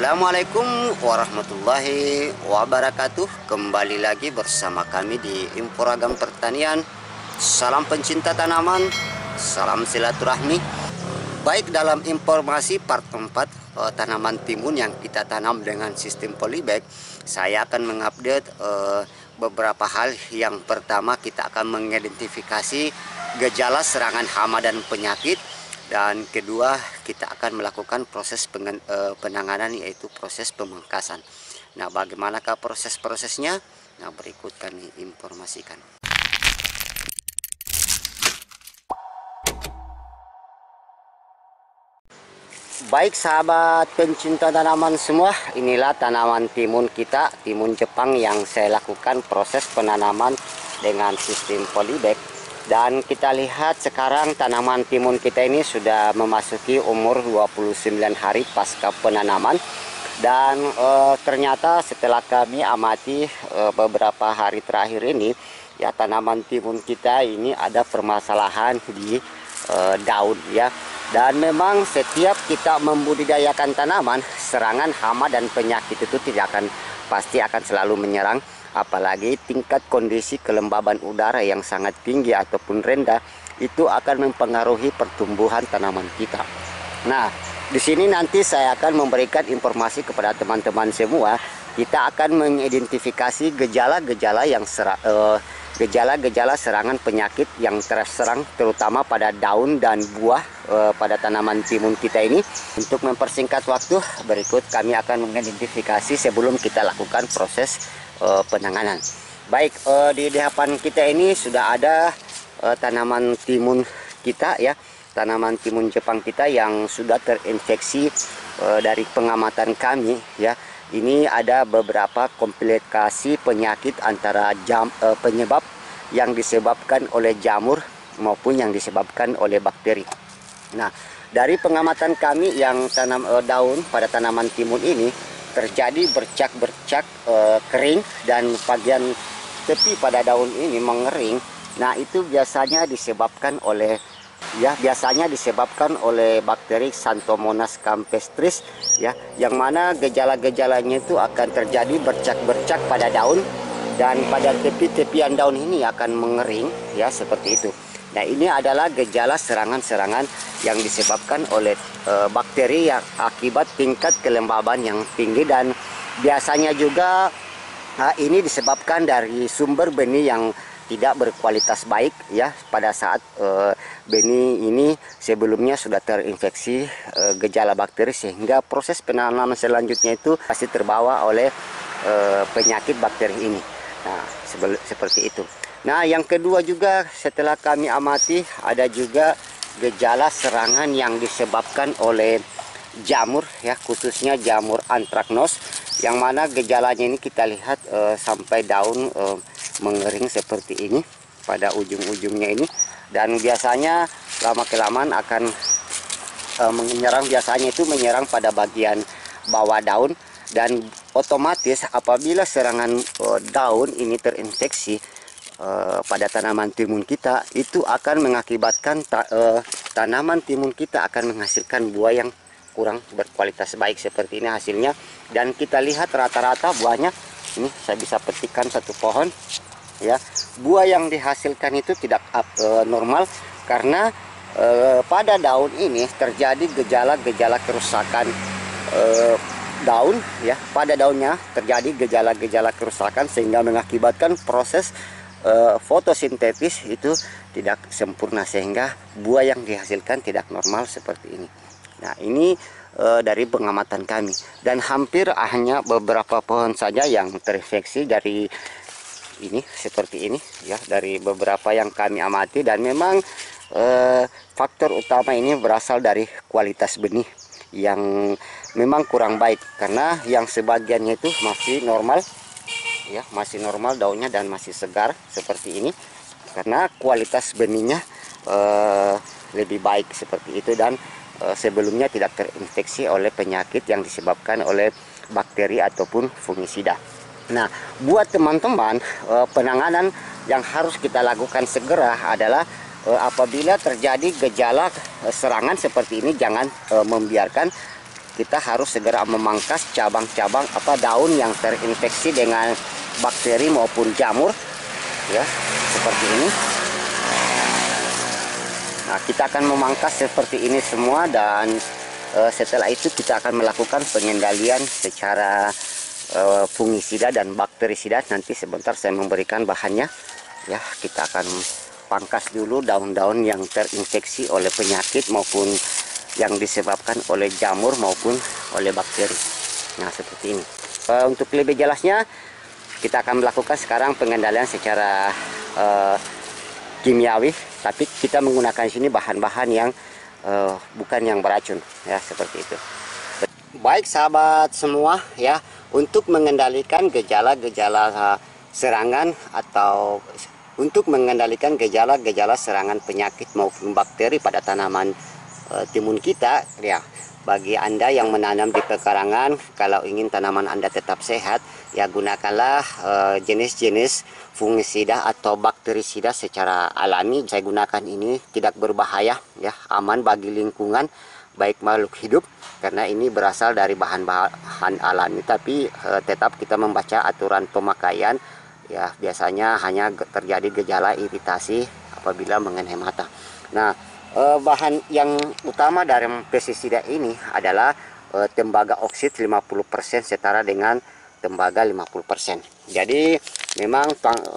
Assalamualaikum warahmatullahi wabarakatuh. Kembali lagi bersama kami di Info Ragam Pertanian. Salam pencinta tanaman, salam silaturahmi. Baik, dalam informasi part 4 tanaman timun yang kita tanam dengan sistem polybag, saya akan mengupdate beberapa hal. Yang pertama, kita akan mengidentifikasi gejala serangan hama dan penyakit. Dan kedua, kita akan melakukan proses penanganan, yaitu proses pemangkasan. Nah, bagaimanakah proses-prosesnya? Nah, berikut kami informasikan. Baik sahabat pencinta tanaman semua, inilah tanaman timun kita, timun Jepang yang saya lakukan proses penanaman dengan sistem polybag. Dan kita lihat sekarang tanaman timun kita ini sudah memasuki umur 29 hari pasca penanaman. Dan ternyata setelah kami amati beberapa hari terakhir ini, ya, tanaman timun kita ini ada permasalahan di daun, ya. Dan memang setiap kita membudidayakan tanaman, serangan hama dan penyakit itu pasti akan selalu menyerang. Apalagi tingkat kondisi kelembaban udara yang sangat tinggi ataupun rendah itu akan mempengaruhi pertumbuhan tanaman kita. Nah, di sini nanti saya akan memberikan informasi kepada teman-teman semua. Kita akan mengidentifikasi gejala-gejala serangan penyakit yang terserang terutama pada daun dan buah pada tanaman timun kita ini. Untuk mempersingkat waktu, berikut kami akan mengidentifikasi sebelum kita lakukan proses penanganan. Baik, di depan kita ini sudah ada tanaman timun kita, ya, tanaman timun Jepang kita yang sudah terinfeksi. Dari pengamatan kami, ya, ini ada beberapa komplikasi penyakit antara penyebab yang disebabkan oleh jamur maupun yang disebabkan oleh bakteri. Nah, dari pengamatan kami yang tanam daun pada tanaman timun ini terjadi bercak-bercak kering dan bagian tepi pada daun ini mengering. Nah, itu biasanya disebabkan oleh bakteri Xanthomonas campestris, ya, yang mana gejala-gejalanya itu akan terjadi bercak-bercak pada daun dan pada tepi-tepian daun ini akan mengering, ya, seperti itu. Nah, ini adalah gejala serangan-serangan yang disebabkan oleh bakteri yang akibat tingkat kelembaban yang tinggi, dan biasanya juga ini disebabkan dari sumber benih yang tidak berkualitas baik, ya, pada saat benih ini sebelumnya sudah terinfeksi gejala bakteri, sehingga proses penanaman selanjutnya itu pasti terbawa oleh penyakit bakteri ini. Nah, seperti itu. Nah, yang kedua juga setelah kami amati ada juga gejala serangan yang disebabkan oleh jamur, ya, khususnya jamur antraknos, yang mana gejalanya ini kita lihat sampai daun mengering seperti ini pada ujung-ujungnya ini, dan biasanya lama kelamaan akan menyerang pada bagian bawah daun. Dan otomatis apabila serangan daun ini terinfeksi pada tanaman timun kita, itu akan mengakibatkan tanaman timun kita akan menghasilkan buah yang kurang berkualitas baik seperti ini hasilnya. Dan kita lihat rata-rata buahnya ini, saya bisa petikkan satu pohon, ya, buah yang dihasilkan itu tidak normal karena pada daun ini terjadi gejala-gejala kerusakan daun, ya, pada daunnya terjadi gejala-gejala kerusakan sehingga mengakibatkan proses fotosintesis itu tidak sempurna sehingga buah yang dihasilkan tidak normal seperti ini. Nah, ini dari pengamatan kami, dan hampir hanya beberapa pohon saja yang terinfeksi dari ini seperti ini, ya, dari beberapa yang kami amati. Dan memang faktor utama ini berasal dari kualitas benih yang memang kurang baik, karena yang sebagiannya itu masih normal, ya, masih normal daunnya dan masih segar seperti ini, karena kualitas benihnya lebih baik seperti itu, dan sebelumnya tidak terinfeksi oleh penyakit yang disebabkan oleh bakteri ataupun fungisida. Nah, buat teman-teman, penanganan yang harus kita lakukan segera adalah apabila terjadi gejala serangan seperti ini, jangan membiarkan kita harus segera memangkas cabang-cabang daun yang terinfeksi dengan bakteri maupun jamur, ya, seperti ini. Nah, kita akan memangkas seperti ini semua, dan setelah itu kita akan melakukan pengendalian secara fungisida dan bakterisida. Nanti sebentar saya memberikan bahannya, ya. Kita akan pangkas dulu daun-daun yang terinfeksi oleh penyakit maupun yang disebabkan oleh jamur maupun oleh bakteri. Nah, seperti ini. Untuk lebih jelasnya, kita akan melakukan sekarang pengendalian secara kimiawi, tapi kita menggunakan sini bahan-bahan yang bukan yang beracun, ya, seperti itu. Baik sahabat semua, ya, untuk mengendalikan gejala-gejala serangan atau untuk mengendalikan gejala-gejala serangan penyakit maupun bakteri pada tanaman timun kita, ya, bagi Anda yang menanam di pekarangan, kalau ingin tanaman Anda tetap sehat, ya, gunakanlah jenis-jenis fungisida atau bakterisida secara alami. Saya gunakan ini tidak berbahaya, ya, aman bagi lingkungan, baik makhluk hidup, karena ini berasal dari bahan-bahan alami, tapi tetap kita membaca aturan pemakaian. Ya, biasanya hanya terjadi gejala iritasi apabila mengenai mata. Nah, bahan yang utama dari pestisida ini adalah tembaga oksid 50% setara dengan tembaga 50%. Jadi memang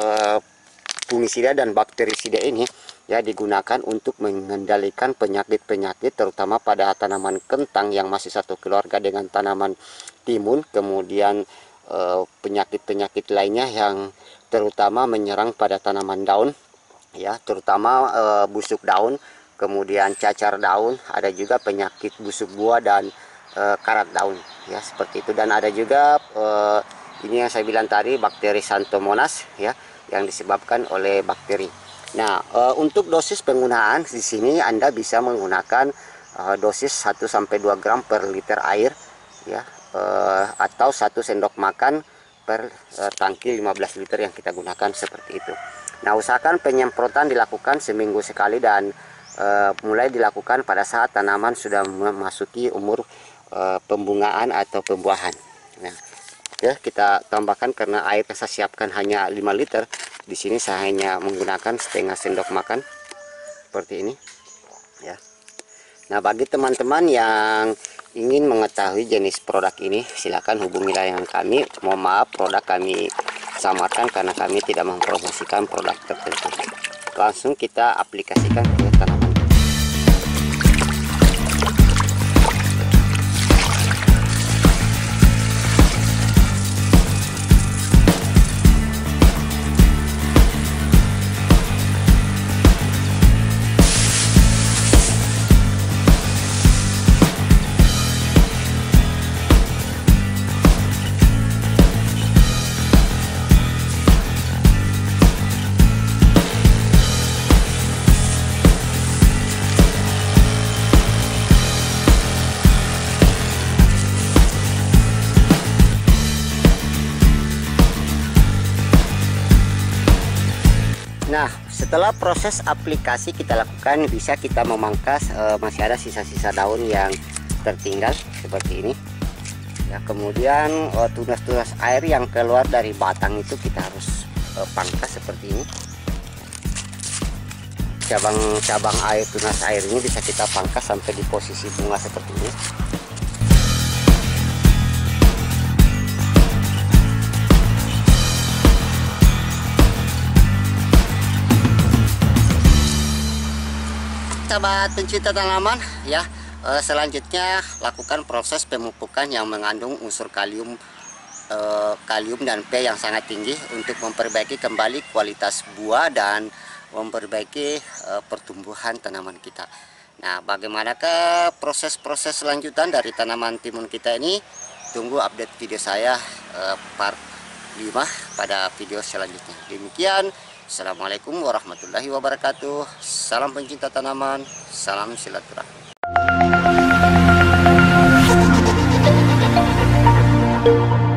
fungisida dan bakterisida ini, ya, digunakan untuk mengendalikan penyakit-penyakit terutama pada tanaman kentang yang masih satu keluarga dengan tanaman timun, kemudian penyakit-penyakit lainnya yang terutama menyerang pada tanaman daun, ya, terutama busuk daun, kemudian cacar daun, ada juga penyakit busuk buah dan karat daun, ya, seperti itu. Dan ada juga ini yang saya bilang tadi, bakteri Xanthomonas, ya, yang disebabkan oleh bakteri. Nah, untuk dosis penggunaan di sini Anda bisa menggunakan dosis 1-2 gram per liter air, ya, atau 1 sendok makan per tangki 15 liter yang kita gunakan, seperti itu. Nah, usahakan penyemprotan dilakukan seminggu sekali dan mulai dilakukan pada saat tanaman sudah memasuki umur pembungaan atau pembuahan. Nah, ya, kita tambahkan karena air yang saya siapkan hanya 5 liter. Di sini saya hanya menggunakan setengah sendok makan seperti ini, ya. Nah, bagi teman-teman yang ingin mengetahui jenis produk ini, silakan hubungi layanan kami. Mohon maaf, produk kami samarkan karena kami tidak mempromosikan produk tertentu. Langsung kita aplikasikan ke tanaman. Nah, setelah proses aplikasi kita lakukan, bisa kita memangkas, masih ada sisa-sisa daun yang tertinggal seperti ini, ya. Kemudian tunas-tunas air yang keluar dari batang itu kita harus pangkas seperti ini. Cabang-cabang air, tunas air ini bisa kita pangkas sampai di posisi bunga seperti ini. Sahabat pencinta tanaman, ya, selanjutnya lakukan proses pemupukan yang mengandung unsur kalium dan P yang sangat tinggi untuk memperbaiki kembali kualitas buah dan memperbaiki pertumbuhan tanaman kita. Nah, bagaimanakah proses-proses selanjutan dari tanaman timun kita ini? Tunggu update video saya part 5 pada video selanjutnya. Demikian. Assalamualaikum warahmatullahi wabarakatuh. Salam pencinta tanaman, salam silaturahmi.